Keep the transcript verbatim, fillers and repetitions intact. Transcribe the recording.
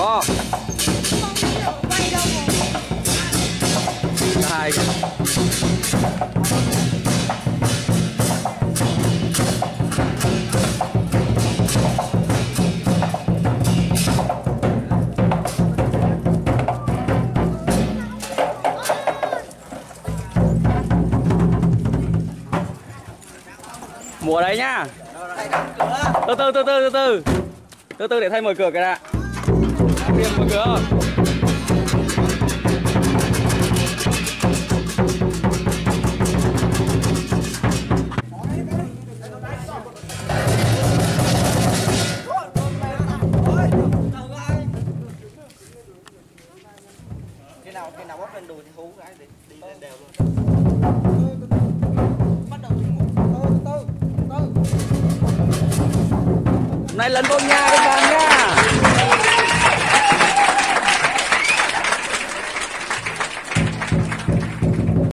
Có. Hai. Mùa đấy nhá. Từ từ từ từ từ từ từ từ để thay mở cửa cái đã. Tiền mở cửa. Cái nào cái nào bóp lên đùi thì hú cái đi đi lên đều luôn. Bắt đầu từ từ từ từ. Này lấn vô nhà cái vàng nha.